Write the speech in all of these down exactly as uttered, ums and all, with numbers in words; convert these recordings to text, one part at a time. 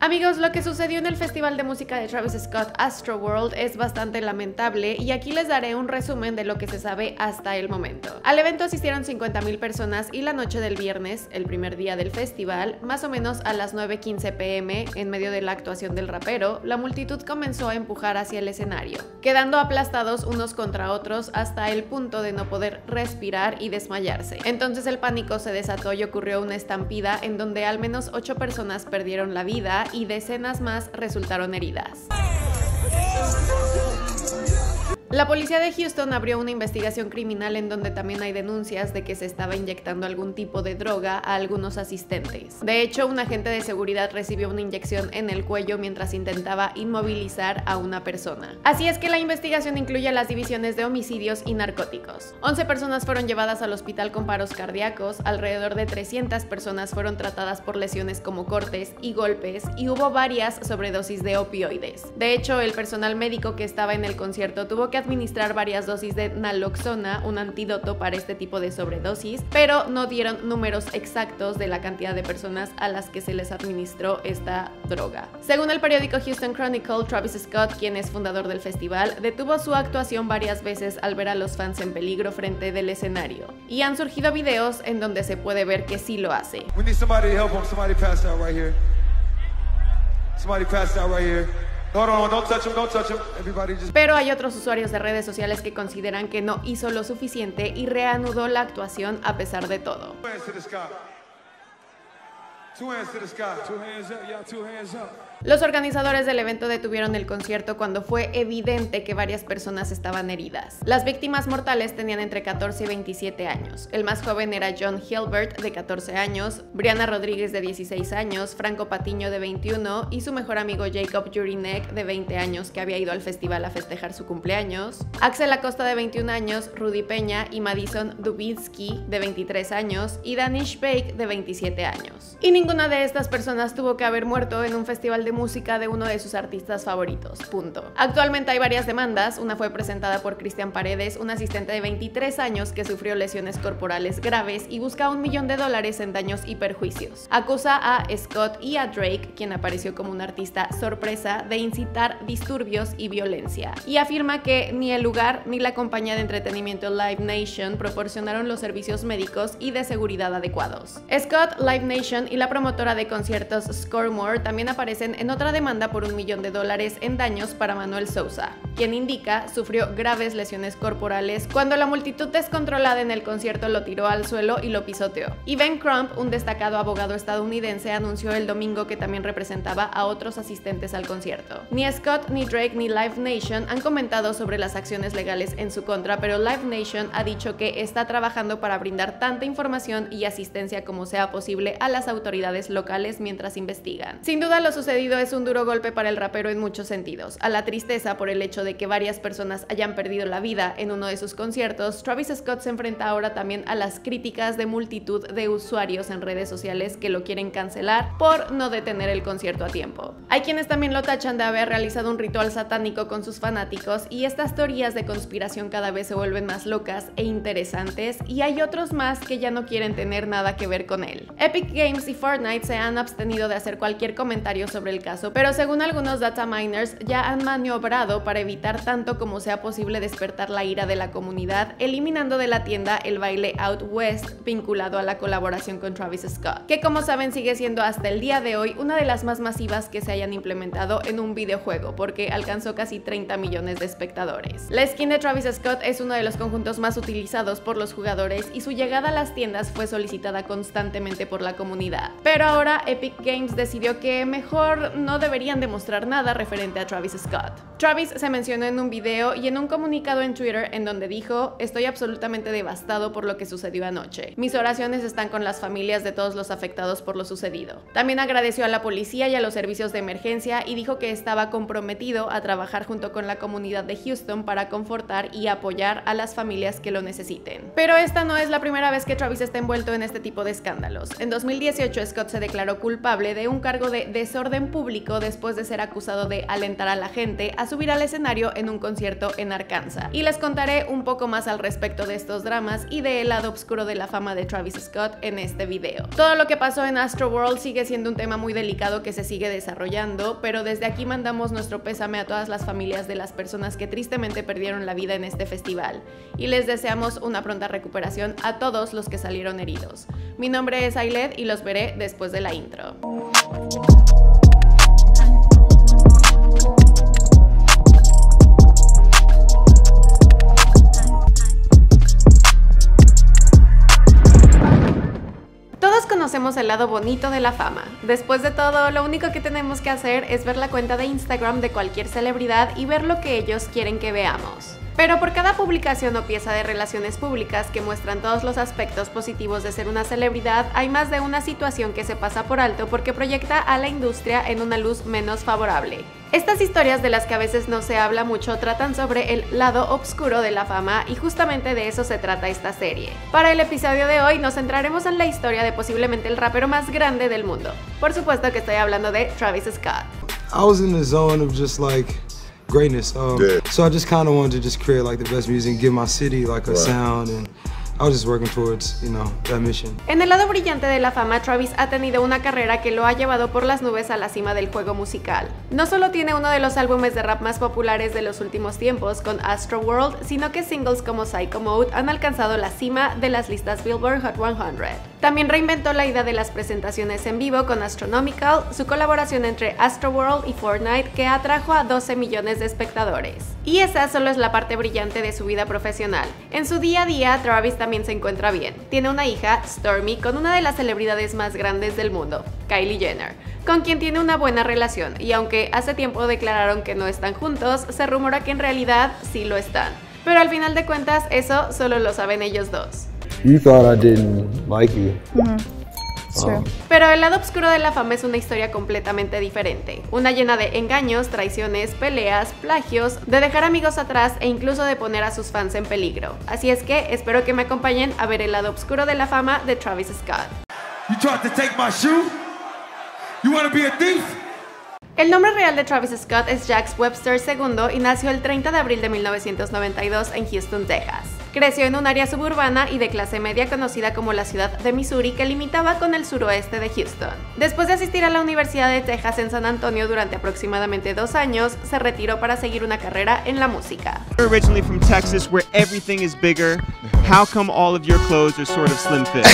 Amigos, lo que sucedió en el festival de música de Travis Scott Astroworld es bastante lamentable y aquí les daré un resumen de lo que se sabe hasta el momento. Al evento asistieron cincuenta mil personas y la noche del viernes, el primer día del festival, más o menos a las nueve quince p m, en medio de la actuación del rapero, la multitud comenzó a empujar hacia el escenario, quedando aplastados unos contra otros hasta el punto de no poder respirar y desmayarse. Entonces el pánico se desató y ocurrió una estampida en donde al menos ocho personas perdieron la vida y decenas más resultaron heridas. La policía de Houston abrió una investigación criminal en donde también hay denuncias de que se estaba inyectando algún tipo de droga a algunos asistentes. De hecho, un agente de seguridad recibió una inyección en el cuello mientras intentaba inmovilizar a una persona. Así es que la investigación incluye las divisiones de homicidios y narcóticos. once personas fueron llevadas al hospital con paros cardíacos, alrededor de trescientas personas fueron tratadas por lesiones como cortes y golpes y hubo varias sobredosis de opioides. De hecho, el personal médico que estaba en el concierto tuvo que administrar varias dosis de naloxona, un antídoto para este tipo de sobredosis, pero no dieron números exactos de la cantidad de personas a las que se les administró esta droga. Según el periódico Houston Chronicle, Travis Scott, quien es fundador del festival, detuvo su actuación varias veces al ver a los fans en peligro frente del escenario, y han surgido videos en donde se puede ver que sí lo hace. Pero hay otros usuarios de redes sociales que consideran que no hizo lo suficiente y reanudó la actuación a pesar de todo. Los organizadores del evento detuvieron el concierto cuando fue evidente que varias personas estaban heridas. Las víctimas mortales tenían entre catorce y veintisiete años. El más joven era John Hilbert, de catorce años, Brianna Rodríguez, de dieciséis años, Franco Patiño, de veintiuno, y su mejor amigo Jacob Jurinek, de veinte años, que había ido al festival a festejar su cumpleaños, Axel Acosta, de veintiún años, Rudy Peña y Madison Dubinsky, de veintitrés años, y Danish Bake, de veintisiete años. Y ninguna de estas personas tuvo que haber muerto en un festival de música de uno de sus artistas favoritos, punto. Actualmente hay varias demandas. Una fue presentada por Cristian Paredes, un asistente de veintitrés años que sufrió lesiones corporales graves y busca un millón de dólares en daños y perjuicios. Acusa a Scott y a Drake, quien apareció como un artista sorpresa, de incitar disturbios y violencia, y afirma que ni el lugar ni la compañía de entretenimiento Live Nation proporcionaron los servicios médicos y de seguridad adecuados. Scott, Live Nation y la promotora de conciertos Scoremore también aparecen en otra demanda por un millón de dólares en daños para Manuel Sousa, quien indica sufrió graves lesiones corporales cuando la multitud descontrolada en el concierto lo tiró al suelo y lo pisoteó. Y Ben Crump, un destacado abogado estadounidense, anunció el domingo que también representaba a otros asistentes al concierto. Ni Scott, ni Drake, ni Live Nation han comentado sobre las acciones legales en su contra, pero Live Nation ha dicho que está trabajando para brindar tanta información y asistencia como sea posible a las autoridades locales mientras investigan. Sin duda, lo sucedido es un duro golpe para el rapero en muchos sentidos. A la tristeza por el hecho de que varias personas hayan perdido la vida en uno de sus conciertos, Travis Scott se enfrenta ahora también a las críticas de multitud de usuarios en redes sociales que lo quieren cancelar por no detener el concierto a tiempo. Hay quienes también lo tachan de haber realizado un ritual satánico con sus fanáticos, y estas teorías de conspiración cada vez se vuelven más locas e interesantes, y hay otros más que ya no quieren tener nada que ver con él. Epic Games y Fortnite se han abstenido de hacer cualquier comentario sobre el caso, pero según algunos data miners ya han maniobrado para evitar tanto como sea posible despertar la ira de la comunidad, eliminando de la tienda el baile Out West vinculado a la colaboración con Travis Scott, que como saben sigue siendo hasta el día de hoy una de las más masivas que se hayan implementado en un videojuego, porque alcanzó casi treinta millones de espectadores. La skin de Travis Scott es uno de los conjuntos más utilizados por los jugadores y su llegada a las tiendas fue solicitada constantemente por la comunidad. Pero ahora Epic Games decidió que mejor no deberían demostrar nada referente a Travis Scott. Travis se mencionó en un video y en un comunicado en Twitter en donde dijo: "Estoy absolutamente devastado por lo que sucedió anoche. Mis oraciones están con las familias de todos los afectados por lo sucedido". También agradeció a la policía y a los servicios de emergencia y dijo que estaba comprometido a trabajar junto con la comunidad de Houston para confortar y apoyar a las familias que lo necesiten. Pero esta no es la primera vez que Travis está envuelto en este tipo de escándalos. En dos mil dieciocho, Scott se declaró culpable de un cargo de desorden público después de ser acusado de alentar a la gente a a subir al escenario en un concierto en Arkansas. Y les contaré un poco más al respecto de estos dramas y del lado oscuro de la fama de Travis Scott en este video. Todo lo que pasó en Astroworld sigue siendo un tema muy delicado que se sigue desarrollando, pero desde aquí mandamos nuestro pésame a todas las familias de las personas que tristemente perdieron la vida en este festival y les deseamos una pronta recuperación a todos los que salieron heridos. Mi nombre es Ailed y los veré después de la intro. Todos conocemos el lado bonito de la fama. Después de todo, lo único que tenemos que hacer es ver la cuenta de Instagram de cualquier celebridad y ver lo que ellos quieren que veamos. Pero por cada publicación o pieza de relaciones públicas que muestran todos los aspectos positivos de ser una celebridad, hay más de una situación que se pasa por alto porque proyecta a la industria en una luz menos favorable. Estas historias de las que a veces no se habla mucho tratan sobre el lado oscuro de la fama y justamente de eso se trata esta serie. Para el episodio de hoy nos centraremos en la historia de posiblemente el rapero más grande del mundo. Por supuesto que estoy hablando de Travis Scott. I was in the zone of just like greatness, um, yeah. So I just kind of wanted to just create like the best music and give my city like a right. sound, and I was just working towards, you know, that mission. En el lado brillante de la fama, Travis ha tenido una carrera que lo ha llevado por las nubes a la cima del juego musical. No solo tiene uno de los álbumes de rap más populares de los últimos tiempos con Astroworld, sino que singles como Psycho Mode han alcanzado la cima de las listas Billboard Hot cien. También reinventó la idea de las presentaciones en vivo con Astronomical, su colaboración entre Astroworld y Fortnite que atrajo a doce millones de espectadores. Y esa solo es la parte brillante de su vida profesional. En su día a día, Travis también se encuentra bien. Tiene una hija, Stormi, con una de las celebridades más grandes del mundo, Kylie Jenner, con quien tiene una buena relación, y aunque hace tiempo declararon que no están juntos, se rumora que en realidad sí lo están. Pero al final de cuentas, eso solo lo saben ellos dos. You thought I didn't like you. Mm-hmm. True. Pero el lado oscuro de la fama es una historia completamente diferente, una llena de engaños, traiciones, peleas, plagios, de dejar amigos atrás e incluso de poner a sus fans en peligro. Así es que espero que me acompañen a ver el lado oscuro de la fama de Travis Scott. You tried to take my shoe? You wanna be a thief? El nombre real de Travis Scott es Jax Webster segundo y nació el treinta de abril de mil novecientos noventa y dos en Houston, Texas. Creció en un área suburbana y de clase media conocida como la ciudad de Missouri, que limitaba con el suroeste de Houston. Después de asistir a la Universidad de Texas en San Antonio durante aproximadamente dos años, se retiró para seguir una carrera en la música. Originally from Texas, where everything is bigger, how come all of your clothes are sort of slim fit?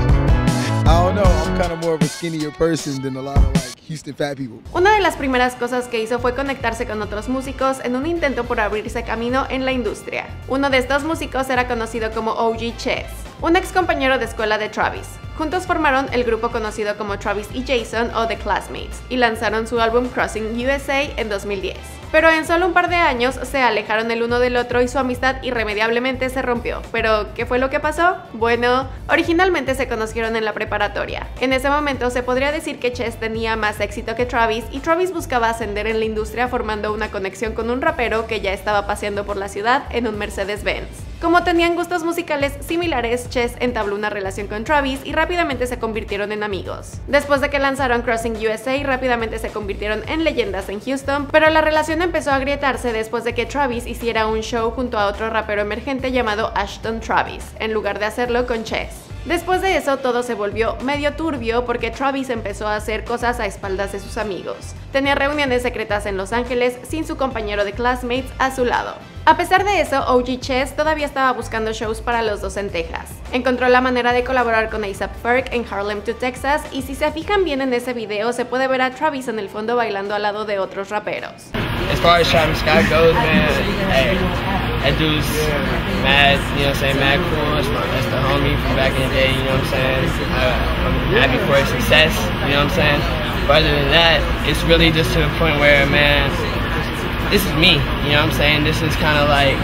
I don't know, I'm kind of more of a skinnier person than a lot of like Houston fat people. Una de las primeras cosas que hizo fue conectarse con otros músicos en un intento por abrirse camino en la industria. Uno de estos músicos era conocido como O G Chess, un ex compañero de escuela de Travis. Juntos formaron el grupo conocido como Travis y Jason o The Classmates y lanzaron su álbum Crossing U S A en dos mil diez. Pero en solo un par de años se alejaron el uno del otro y su amistad irremediablemente se rompió. ¿Pero qué fue lo que pasó? Bueno, originalmente se conocieron en la preparatoria. En ese momento se podría decir que Chess tenía más éxito que Travis y Travis buscaba ascender en la industria formando una conexión con un rapero que ya estaba paseando por la ciudad en un Mercedes-Benz. Como tenían gustos musicales similares, Chess entabló una relación con Travis y rápidamente se convirtieron en amigos. Después de que lanzaron Crossing U S A, rápidamente se convirtieron en leyendas en Houston, pero la relación empezó a agrietarse después de que Travis hiciera un show junto a otro rapero emergente llamado Ashton Travis, en lugar de hacerlo con Chess. Después de eso todo se volvió medio turbio porque Travis empezó a hacer cosas a espaldas de sus amigos. Tenía reuniones secretas en Los Ángeles sin su compañero de Classmates a su lado. A pesar de eso, O G Chess todavía estaba buscando shows para los dos en Texas. Encontró la manera de colaborar con A$AP Ferg en Harlem to Texas y si se fijan bien en ese video se puede ver a Travis en el fondo bailando al lado de otros raperos. As far as Travis Scott goes, man, hey, that dude's mad, you know what I'm saying, mad cool, that's, my, that's the homie from back in the day, you know what I'm saying, I, I'm happy for his success, you know what I'm saying, but other than that, it's really just to the point where, man, this is me, you know what I'm saying, this is kind of like,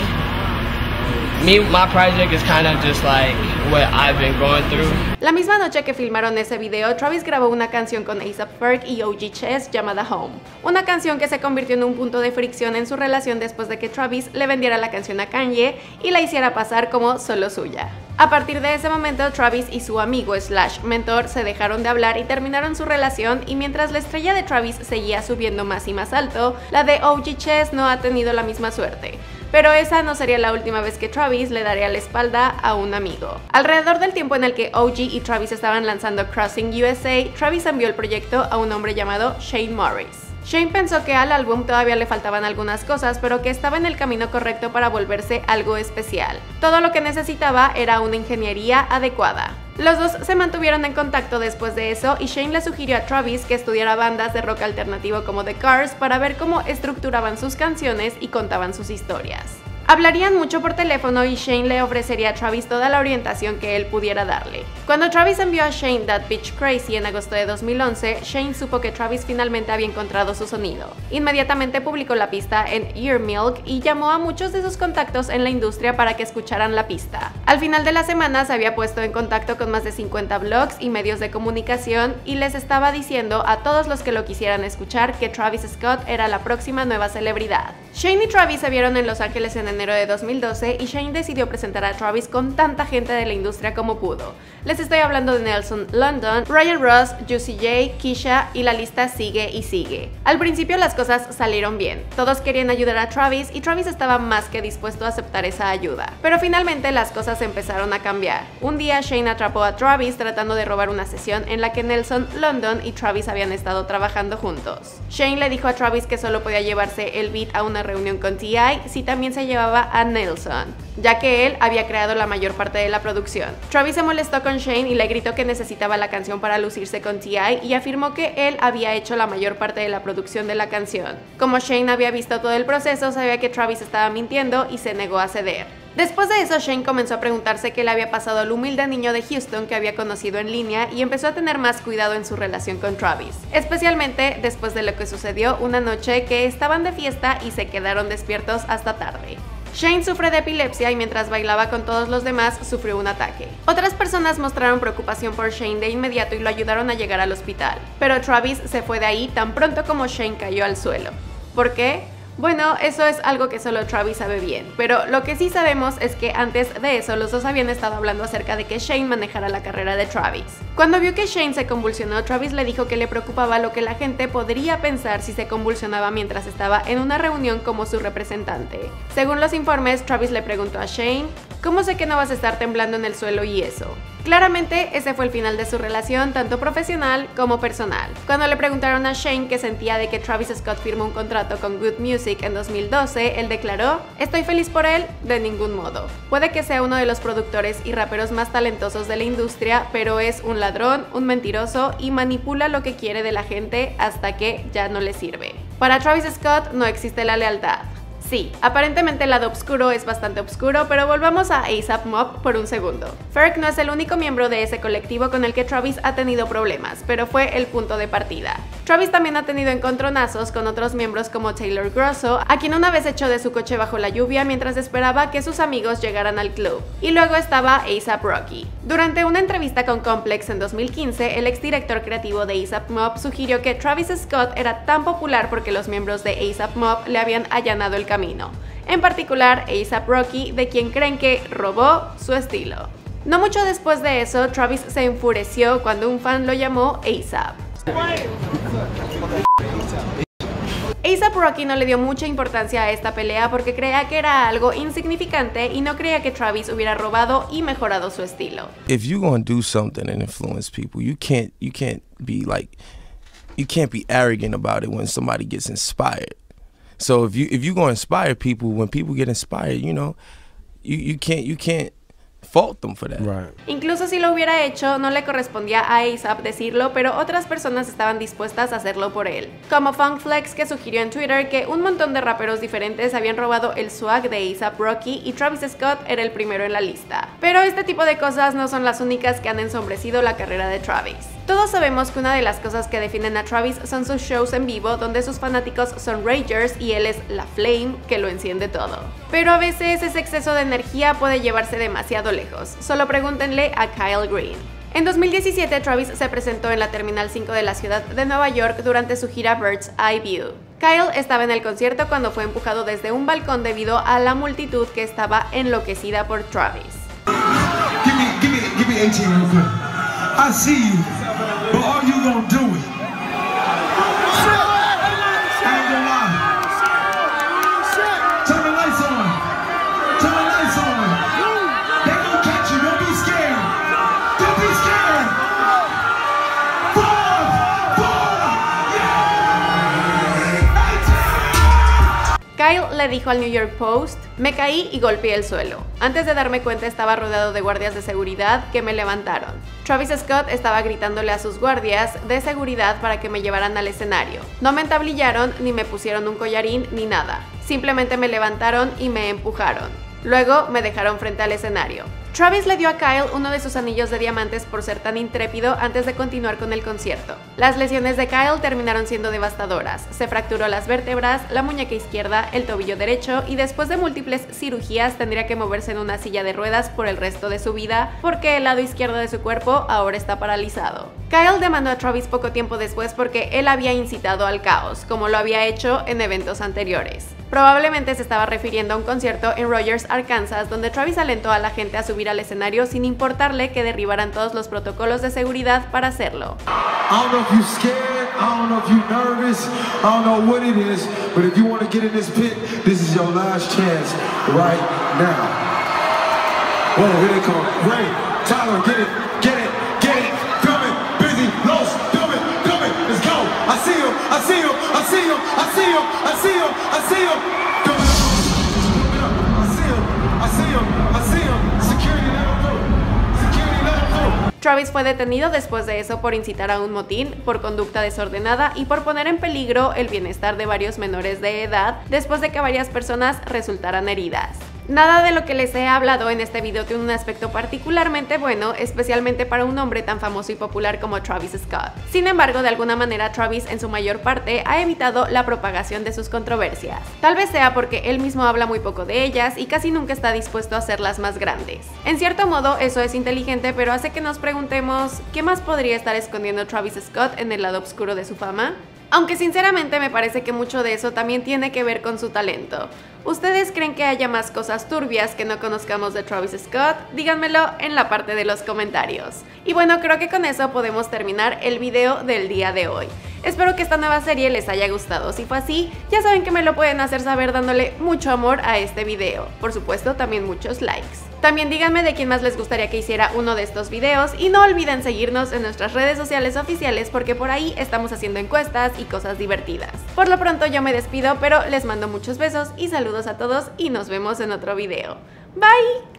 me, my project is kind of just like what I've been going through. La misma noche que filmaron ese video, Travis grabó una canción con A$AP Ferg y O G Chess llamada Home. Una canción que se convirtió en un punto de fricción en su relación después de que Travis le vendiera la canción a Kanye y la hiciera pasar como solo suya. A partir de ese momento, Travis y su amigo slash mentor se dejaron de hablar y terminaron su relación, y mientras la estrella de Travis seguía subiendo más y más alto, la de O G Chess no ha tenido la misma suerte. Pero esa no sería la última vez que Travis le daría la espalda a un amigo. Alrededor del tiempo en el que O G y Travis estaban lanzando Crossing U S A, Travis envió el proyecto a un hombre llamado Shane Morris. Shane pensó que al álbum todavía le faltaban algunas cosas, pero que estaba en el camino correcto para volverse algo especial. Todo lo que necesitaba era una ingeniería adecuada. Los dos se mantuvieron en contacto después de eso, y Shane le sugirió a Travis que estudiara bandas de rock alternativo como The Cars para ver cómo estructuraban sus canciones y contaban sus historias. Hablarían mucho por teléfono y Shane le ofrecería a Travis toda la orientación que él pudiera darle. Cuando Travis envió a Shane That Bitch Crazy en agosto de dos mil once, Shane supo que Travis finalmente había encontrado su sonido. Inmediatamente publicó la pista en Ear Milk y llamó a muchos de sus contactos en la industria para que escucharan la pista. Al final de la semana se había puesto en contacto con más de cincuenta blogs y medios de comunicación y les estaba diciendo a todos los que lo quisieran escuchar que Travis Scott era la próxima nueva celebridad. Shane y Travis se vieron en Los Ángeles en enero de dos mil doce y Shane decidió presentar a Travis con tanta gente de la industria como pudo. Les estoy hablando de Nelson London, Ryan Ross, Juicy J, Keisha, y la lista sigue y sigue. Al principio las cosas salieron bien, todos querían ayudar a Travis y Travis estaba más que dispuesto a aceptar esa ayuda. Pero finalmente las cosas empezaron a cambiar. Un día Shane atrapó a Travis tratando de robar una sesión en la que Nelson London y Travis habían estado trabajando juntos. Shane le dijo a Travis que solo podía llevarse el beat a una reunión con T I si también se llevaba a Nelson, ya que él había creado la mayor parte de la producción. Travis se molestó con Shane y le gritó que necesitaba la canción para lucirse con T I y afirmó que él había hecho la mayor parte de la producción de la canción. Como Shane había visto todo el proceso, sabía que Travis estaba mintiendo y se negó a ceder. Después de eso, Shane comenzó a preguntarse qué le había pasado al humilde niño de Houston que había conocido en línea y empezó a tener más cuidado en su relación con Travis, especialmente después de lo que sucedió una noche que estaban de fiesta y se quedaron despiertos hasta tarde. Shane sufre de epilepsia y mientras bailaba con todos los demás sufrió un ataque. Otras personas mostraron preocupación por Shane de inmediato y lo ayudaron a llegar al hospital, pero Travis se fue de ahí tan pronto como Shane cayó al suelo. ¿Por qué? Bueno, eso es algo que solo Travis sabe bien, pero lo que sí sabemos es que antes de eso los dos habían estado hablando acerca de que Shane manejara la carrera de Travis. Cuando vio que Shane se convulsionó, Travis le dijo que le preocupaba lo que la gente podría pensar si se convulsionaba mientras estaba en una reunión como su representante. Según los informes, Travis le preguntó a Shane, ¿cómo sé que no vas a estar temblando en el suelo y eso? Claramente, ese fue el final de su relación, tanto profesional como personal. Cuando le preguntaron a Shane qué sentía de que Travis Scott firmó un contrato con Good Music en dos mil doce, él declaró, ¿estoy feliz por él? De ningún modo. Puede que sea uno de los productores y raperos más talentosos de la industria, pero es un ladrón, un mentiroso y manipula lo que quiere de la gente hasta que ya no le sirve. Para Travis Scott no existe la lealtad. Sí, aparentemente el lado oscuro es bastante oscuro, pero volvamos a A$AP Mob por un segundo. Ferg no es el único miembro de ese colectivo con el que Travis ha tenido problemas, pero fue el punto de partida. Travis también ha tenido encontronazos con otros miembros como Taylor Grosso, a quien una vez echó de su coche bajo la lluvia mientras esperaba que sus amigos llegaran al club. Y luego estaba A$AP Rocky. Durante una entrevista con Complex en dos mil quince, el exdirector creativo de A$AP Mob sugirió que Travis Scott era tan popular porque los miembros de A$AP Mob le habían allanado el camino. En particular, A$AP Rocky, de quien creen que robó su estilo. No mucho después de eso, Travis se enfureció cuando un fan lo llamó A$AP. A$AP Rocky no le dio mucha importancia a esta pelea porque creía que era algo insignificante y no creía que Travis hubiera robado y mejorado su estilo. If you're gonna do something and influence people, you can't you can't be like you can't be arrogant about it when somebody gets inspired. So if you if you're gonna inspire people, when people get inspired, you know, you you can't you can't fault them for that. Right. Incluso si lo hubiera hecho, no le correspondía a A$AP decirlo, pero otras personas estaban dispuestas a hacerlo por él. Como Funk Flex, que sugirió en Twitter que un montón de raperos diferentes habían robado el swag de A$AP Rocky y Travis Scott era el primero en la lista. Pero este tipo de cosas no son las únicas que han ensombrecido la carrera de Travis. Todos sabemos que una de las cosas que definen a Travis son sus shows en vivo, donde sus fanáticos son ragers y él es la flame que lo enciende todo. Pero a veces ese exceso de energía puede llevarse demasiado lejos. Solo pregúntenle a Kyle Green. En dos mil diecisiete, Travis se presentó en la Terminal cinco de la ciudad de Nueva York durante su gira Bird's Eye View. Kyle estaba en el concierto cuando fue empujado desde un balcón debido a la multitud que estaba enloquecida por Travis. Give me, give me, give me eighteen real quick. I see you, but are you gonna do it? I ain't gonna lie. Turn the lights on. Turn the lights on. They gonna catch you. Don't be scared. Don't be scared. Four, four, yeah. Kyle le dijo al New York Post: me caí y golpeé el suelo. Antes de darme cuenta estaba rodeado de guardias de seguridad que me levantaron. Travis Scott estaba gritándole a sus guardias de seguridad para que me llevaran al escenario. No me entablillaron ni me pusieron un collarín ni nada. Simplemente me levantaron y me empujaron. Luego me dejaron frente al escenario. Travis le dio a Kyle uno de sus anillos de diamantes por ser tan intrépido antes de continuar con el concierto. Las lesiones de Kyle terminaron siendo devastadoras. Se fracturó las vértebras, la muñeca izquierda, el tobillo derecho y después de múltiples cirugías tendría que moverse en una silla de ruedas por el resto de su vida porque el lado izquierdo de su cuerpo ahora está paralizado. Kyle demandó a Travis poco tiempo después porque él había incitado al caos, como lo había hecho en eventos anteriores. Probablemente se estaba refiriendo a un concierto en Rogers, Arkansas, donde Travis alentó a la gente a subir al escenario sin importarle que derribaran todos los protocolos de seguridad para hacerlo. I don't know if you're scared, I don't know if you're nervous, I don't know what it is, but if you want to get in this pit, this is your last chance right now. Whoa, here they come. Ray, Tyler, get it, get it, get it, film it, Busy, Los, film it, film it, let's go. I see him, I see him, I see him, I see him, I see him, I see him. Film it up, I see him, I see him, I see him. Security, let him through. Security, let him through. Travis fue detenido después de eso por incitar a un motín, por conducta desordenada y por poner en peligro el bienestar de varios menores de edad después de que varias personas resultaran heridas. Nada de lo que les he hablado en este video tiene un aspecto particularmente bueno, especialmente para un hombre tan famoso y popular como Travis Scott. Sin embargo, de alguna manera Travis en su mayor parte ha evitado la propagación de sus controversias. Tal vez sea porque él mismo habla muy poco de ellas y casi nunca está dispuesto a hacerlas más grandes. En cierto modo eso es inteligente, pero hace que nos preguntemos ¿qué más podría estar escondiendo Travis Scott en el lado oscuro de su fama? Aunque sinceramente me parece que mucho de eso también tiene que ver con su talento. ¿Ustedes creen que haya más cosas turbias que no conozcamos de Travis Scott? Díganmelo en la parte de los comentarios. Y bueno, creo que con eso podemos terminar el video del día de hoy. Espero que esta nueva serie les haya gustado. Si fue así, ya saben que me lo pueden hacer saber dándole mucho amor a este video. Por supuesto, también muchos likes. También díganme de quién más les gustaría que hiciera uno de estos videos y no olviden seguirnos en nuestras redes sociales oficiales porque por ahí estamos haciendo encuestas y cosas divertidas. Por lo pronto yo me despido, pero les mando muchos besos y saludos a todos y nos vemos en otro video. Bye.